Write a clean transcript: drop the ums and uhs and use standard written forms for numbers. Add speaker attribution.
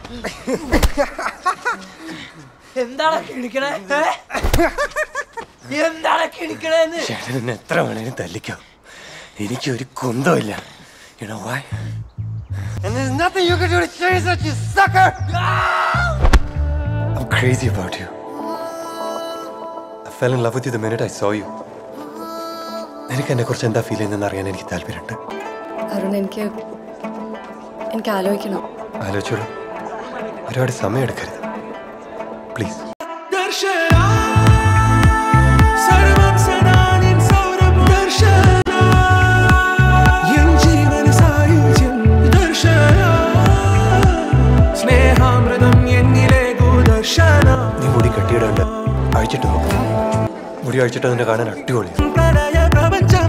Speaker 1: എന്താണ് കിണിക്കണേ? എന്താണ് കിണിക്കണേന്ന്?
Speaker 2: ചേട്ടനെ എത്ര വേണേലും തല്ലിക്കോ, എനിക്കൊരു കുന്തമില്ല. You know why? And there's nothing you can do to change that, you sucker! I'm crazy about you. I fell in love with you the minute I saw you. നിനക്ക് എന്നെ കുറിച്ച് എന്താ ഫീൽ ചെയ്യുന്നതെന്ന് അറിയാൻ എനിക്ക് താല്പര്യമുണ്ട്.
Speaker 3: അരുൺ, എനിക്ക് ആലോചിക്കണം.
Speaker 2: ആലോചിച്ചോളൂ, ഒരുപാട് സമയം എടുക്കരുത് പ്ലീസ്. നീ മുടി കെട്ടിയിടാണ്ട് അഴിച്ചിട്ട് നോക്കാം. മുടി അഴിച്ചിട്ട് അതിനെ കാണാൻ അടിപൊളിയാണ്.